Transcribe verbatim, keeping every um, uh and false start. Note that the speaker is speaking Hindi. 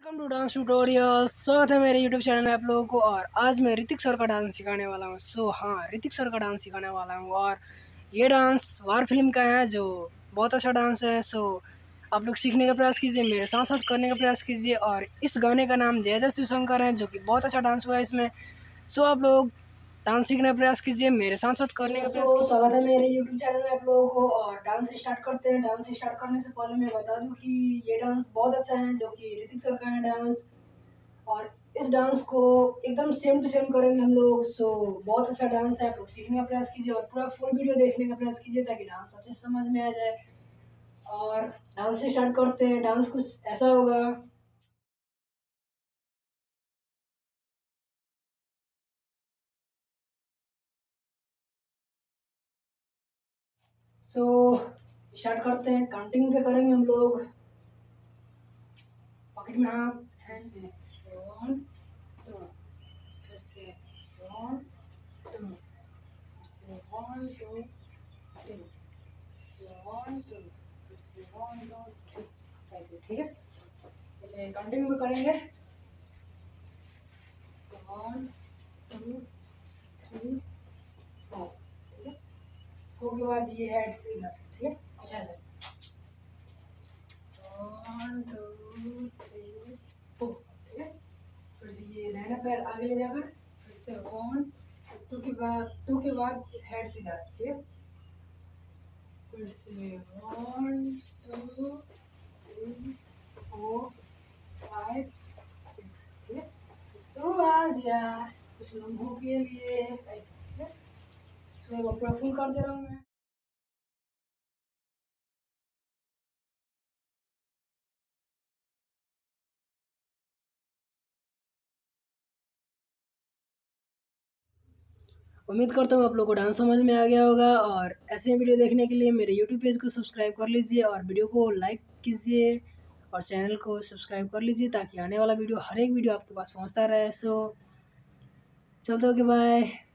Welcome to dance tutorial. स्वागत है मेरे यूट्यूब चैनल में आप लोगों को। और आज मैं ऋतिक सर का डांस सिखाने वाला हूँ। सो हाँ, ऋतिक सर का डांस सिखाने वाला हूँ और ये डांस वार फिल्म का है जो बहुत अच्छा डांस है। सो आप लोग सीखने का प्रयास कीजिए, मेरे साथ साथ करने का प्रयास कीजिए। और इस गाने का नाम जय जय शिवशंकर है जो कि बहुत अच्छा डांस हुआ है इसमें। सो आप लोग डांस सीखने का प्रयास कीजिए, मेरे साथ साथ करने का प्रयास कीजिए। स्वागत है मेरे यूट्यूब चैनल में आप लोगों को। और डांस स्टार्ट करते हैं। डांस स्टार्ट करने से पहले मैं बता दूं कि ये डांस बहुत अच्छा है जो कि ऋतिक सर का है डांस। और इस डांस को एकदम सेम टू सेम करेंगे हम लोग। सो बहुत अच्छा डांस है, आप लोग सीखने का प्रयास कीजिए और पूरा फुल वीडियो देखने का प्रयास कीजिए ताकि डांस अच्छे से समझ में आ जाए। और डांस से स्टार्ट करते हैं। डांस कुछ ऐसा होगा। सो स्टार्ट करते हैं। काउंटिंग पे करेंगे हम लोग। पॉकेट में हाथ, फिर से वन टू, फिर से वन टू, फिर से one two three, one two, फिर से वन टू थ्री, ऐसे। ठीक है, इसे काउंटिंग में करेंगे। One two three four. ठीक है, फोर के बाद ये हेड से इधर। ठीक है, कुछ ऐसे। One two three four. ठीक है, फिर से ये दाहिना पैर आगे ले जाकर फिर से वन टू के बाद टू के बाद हेड सीधा। ठीक है, फिर से one two three four five six. ठीक है, तो आ गया कुछ लम्हों के लिए ऐसे। ठीक है, तो पूरा फुल कर दे रहा हूँ मैं। उम्मीद करता हूँ आप लोगों को डांस समझ में आ गया होगा। और ऐसे वीडियो देखने के लिए मेरे यूट्यूब पेज को सब्सक्राइब कर लीजिए और वीडियो को लाइक कीजिए और चैनल को सब्सक्राइब कर लीजिए ताकि आने वाला वीडियो हर एक वीडियो आपके पास पहुँचता रहे। सो चलते हो कि बाय।